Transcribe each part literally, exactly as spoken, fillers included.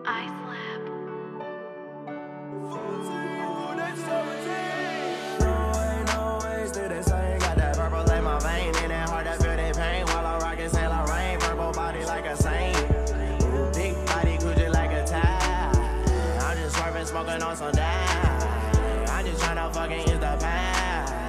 Icelab. No way, no way, still the same. Got that purple in my vein, and that hard to feel that pain. While I'm rockin' Saint Laurent, purple body like a saint. Big body coochie like a tie. I'm just swerving, smoking on some dime. I'm just tryna fucking use the pie.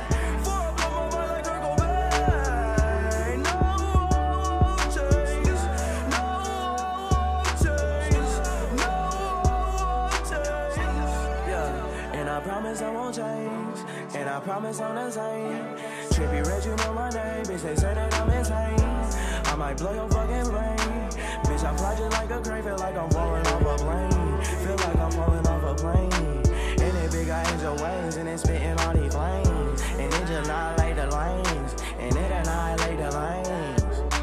I promise I won't change, and I promise I'm the same. Trippie, Red, you know my name, bitch, they say that I'm insane. I might blow your fucking brain, bitch, I fly just like a crane. Feel like I'm falling off a plane, feel like I'm falling off a plane. And it big, I angel wings, and it's spitting all these flames. And it just annihilate the lanes, and it annihilate the lanes.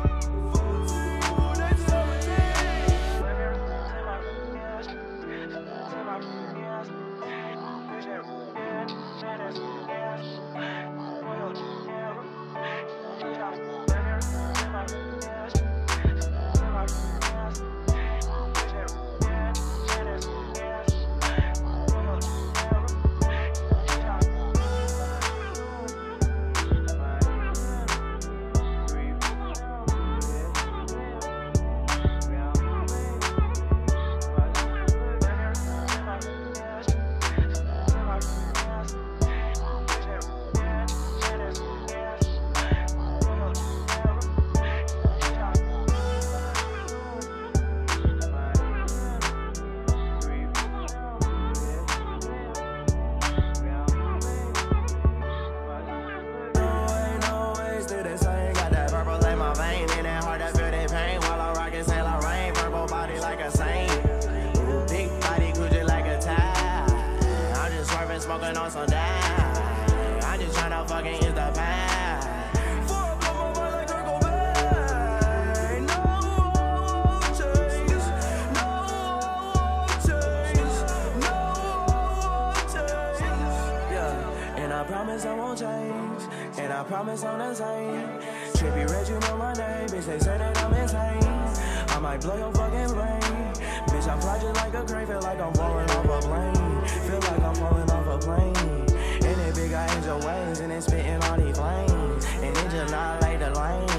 Saint Laurent, purple body like a saint. Big body coochie like a tie. I'm just swerving, smoking on some dime. I'm just tryna fucking use the pie. Fuck up my mind like Kurt Cobain. No change, no change, no change. Yeah, and I promise I won't change, and I promise I'm the same. Trippie, Red, you know my name, bitch, they say that I'm insane. I might blow your fucking brain, bitch, I fly just like a crane. Feel like I'm falling off a plane, feel like I'm falling off a plane. And it big, I angel wings, and it's spitting all these flames. And it just annihilate the lane.